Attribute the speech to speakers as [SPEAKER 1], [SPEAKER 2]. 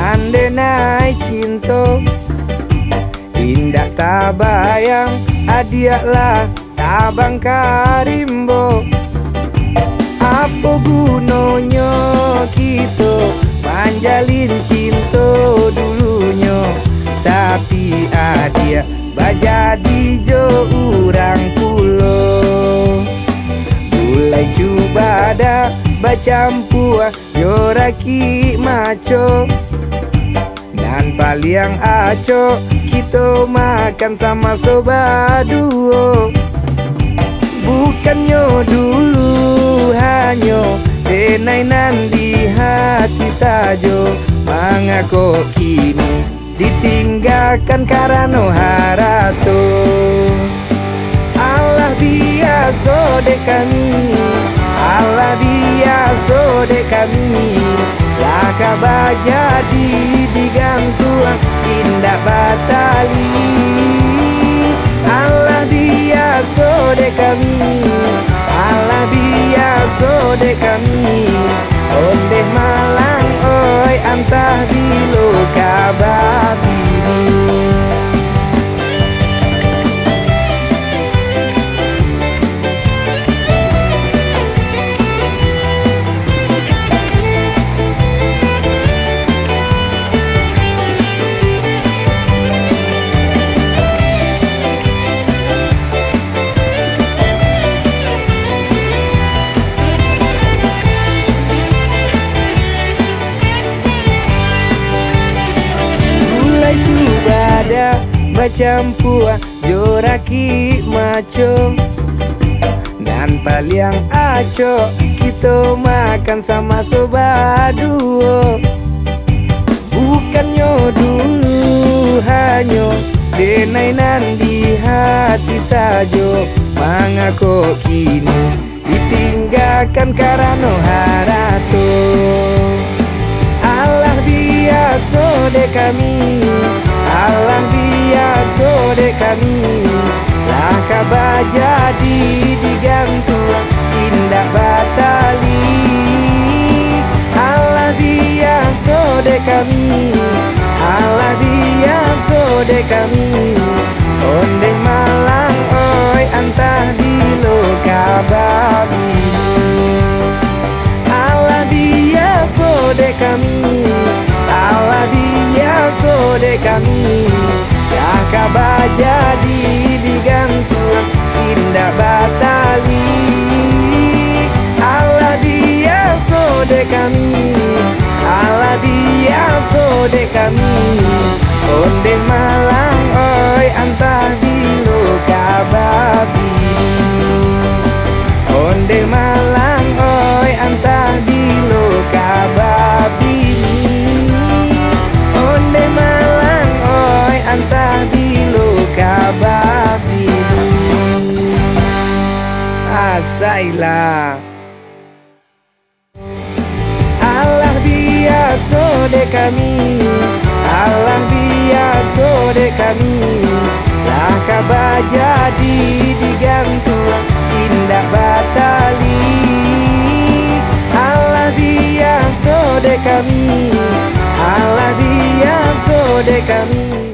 [SPEAKER 1] ande naik cinta. Indah tabayang adiaklah tabang karimbo. Apa gunanya kita manjalin cinta dulunya, tapi adia bajadi jo urang pulo. Mulai cuba dah bacampur yoraki maco, dan paling aco kita makan sama soba duo. Bukannya dulu hanya denainan di hati saja, mengako kini ditinggalkan karena harato. Allah biasa dek kami, Allah biasa dek kami. Laka bajadi digantung tindak batali. Allah biasa dek kami, Allah biasa dek kami. Ondeh malang oi antah di loka babini. Bacampur joraki maco, dan paling aco kita makan sama soba duo. Bukannya dulu hanya denainan di hati saja, mengako kini ditinggalkan karena harato. Allah biasa dek kami, Allah biasa dek kami. Laka bajadi digantung tindak batali. Allah biasa dek kami, Allah biasa dek kami. Ondeh malang oi antah di loka babini. Allah biasa dek kami, Allah biasa dek kami. Laka bajadi digantung tindak batali. Allah biasa dek kami, Allah biasa dek kami. Ondeh malang oi antah di loka babini. Ondeh malang oi antah di loka babini. Ondeh malang oi antah di loka babini. Asailah. Allah biasa dek kami, Allah biasa dek kami. Laka bajadi digantung tindak batali. Allah biasa dek kami, Allah biasa dek kami.